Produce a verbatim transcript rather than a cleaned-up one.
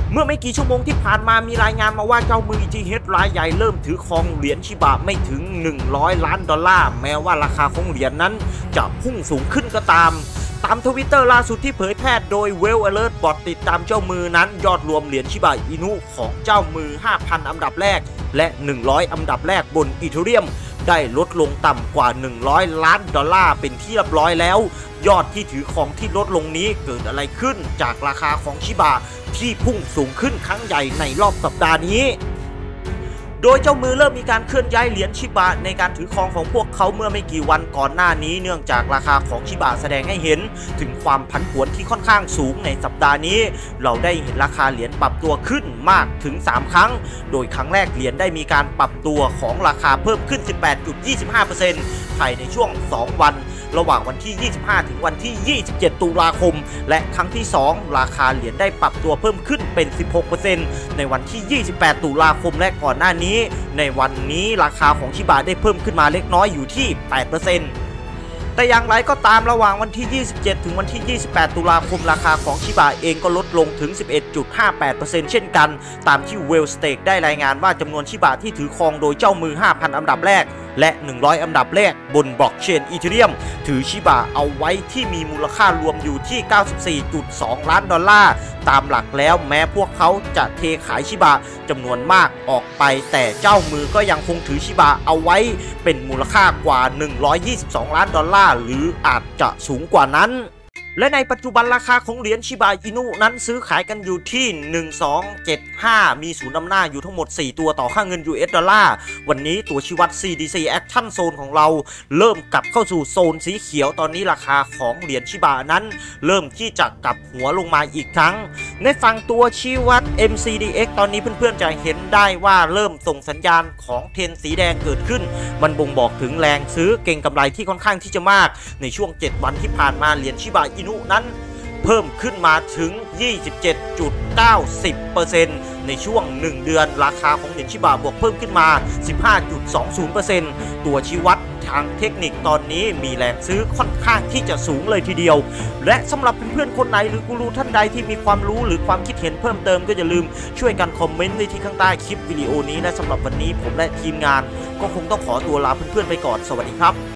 เมื่อไม่กี่ชั่วโมงที่ผ่านมามีรายงานมาว่าเจ้ามือ อี ที เอช รายใหญ่เริ่มถือครองเหรียญชิบะไม่ถึงหนึ่งร้อยล้านดอลลาร์แม้ว่าราคาของเหรียญนั้นจะพุ่งสูงขึ้นก็ตามตามทวิตเตอร์ล่าสุดที่เผยแพร่โดย Well Alert Bot ติดตามเจ้ามือนั้นยอดรวมเหรียญชิบะอินุของเจ้ามือ ห้าพัน อันดับแรกและหนึ่งร้อยอันดับแรกบนอีเธเรียมได้ลดลงต่ำกว่าหนึ่งร้อยล้านดอลลาร์เป็นที่เรียบร้อยแล้วยอดที่ถือของที่ลดลงนี้เกิดอะไรขึ้นจากราคาของชิบะที่พุ่งสูงขึ้นครั้งใหญ่ในรอบสัปดาห์นี้โดยเจ้ามือเริ่มมีการเคลื่อนย้ายเหรียญชิบะในการถือครองของพวกเขาเมื่อไม่กี่วันก่อนหน้านี้เนื่องจากราคาของชิบะแสดงให้เห็นถึงความผันผวนที่ค่อนข้างสูงในสัปดาห์นี้เราได้เห็นราคาเหรียญปรับตัวขึ้นมากถึงสามครั้งโดยครั้งแรกเหรียญได้มีการปรับตัวของราคาเพิ่มขึ้น สิบแปดจุดยี่สิบห้าเปอร์เซ็นต์ ภายในช่วงสองวันระหว่างวันที่ยี่สิบห้าถึงวันที่ยี่สิบเจ็ดตุลาคมและครั้งที่สองราคาเหรียญได้ปรับตัวเพิ่มขึ้นเป็น สิบหกเปอร์เซ็นต์ ในวันที่ยี่สิบแปดตุลาคมและก่อนหน้านี้ในวันนี้ราคาของชิบะได้เพิ่มขึ้นมาเล็กน้อยอยู่ที่ แปดเปอร์เซ็นต์ แต่อย่างไรก็ตามระหว่างวันที่ยี่สิบเจ็ดถึงวันที่ยี่สิบแปดตุลาคมราคาของชิบะเองก็ลดลงถึง สิบเอ็ดจุดห้าแปดเปอร์เซ็นต์ เช่นกันตามที่ Well Stake ได้รายงานว่าจำนวนชิบะที่ถือครองโดยเจ้ามือ ห้าพัน อันดับแรกและหนึ่งร้อยอันดับแรกบนบล็อกเชนอีเธเรียมถือชิบะเอาไว้ที่มีมูลค่ารวมอยู่ที่ เก้าสิบสี่จุดสองล้านดอลลาร์ตามหลักแล้วแม้พวกเขาจะเทขายชิบะจำนวนมากออกไปแต่เจ้ามือก็ยังคงถือชิบะเอาไว้เป็นมูลค่ากว่าหนึ่งร้อยยี่สิบสองล้านดอลลาร์หรืออาจจะสูงกว่านั้นและในปัจจุบันราคาของเหรียญชิบะอินุนั้นซื้อขายกันอยู่ที่หนึ่งสองเจ็ดห้ามีศูนย์นำหน้าอยู่ทั้งหมดสี่ตัวต่อค่าเงิน ยู เอส ดอลลาร์วันนี้ตัวชี้วัด ซี ดี ซี Action Zone ของเราเริ่มกลับเข้าสู่โซนสีเขียวตอนนี้ราคาของเหรียญชิบะนั้นเริ่มที่จะกลับหัวลงมาอีกครั้งในฝั่งตัวชี้วัด เอ็ม ซี ดี เอ็กซ์ ตอนนี้เพื่อนๆจะเห็นได้ว่าเริ่มส่งสัญญาณของเทรนสีแดงเกิดขึ้นมันบ่งบอกถึงแรงซื้อเก็งกำไรที่ค่อนข้างที่จะมากในช่วงเจ็ดวันที่ผ่านมาเหรียญชิบะอินุนั้นเพิ่มขึ้นมาถึง ยี่สิบเจ็ดจุดเก้าศูนย์เปอร์เซ็นต์ ในช่วงหนึ่งเดือนราคาของเหรียญชิบะบวกเพิ่มขึ้นมา สิบห้าจุดสองศูนย์เปอร์เซ็นต์ ตัวชี้วัดทางเทคนิคตอนนี้มีแรงซื้อค่อนข้างที่จะสูงเลยทีเดียวและสำหรับเพื่อนๆคนไหนหรือกูรูท่านใดที่มีความรู้หรือความคิดเห็นเพิ่มเติมก็อย่าลืมช่วยกันคอมเมนต์ในที่ข้างใต้คลิปวิดีโอนี้และสำหรับวันนี้ผมและทีมงานก็คงต้องขอตัวลาเพื่อนๆไปก่อนสวัสดีครับ